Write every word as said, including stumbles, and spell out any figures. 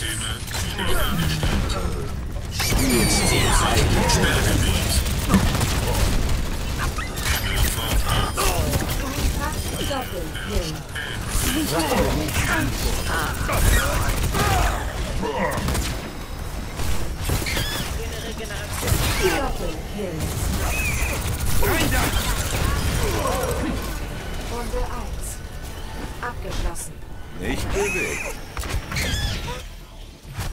Spielstil Sperrgebiet. Doppelkill. Doppelkill. Runde eins. Abgeschlossen. Nicht bewegt.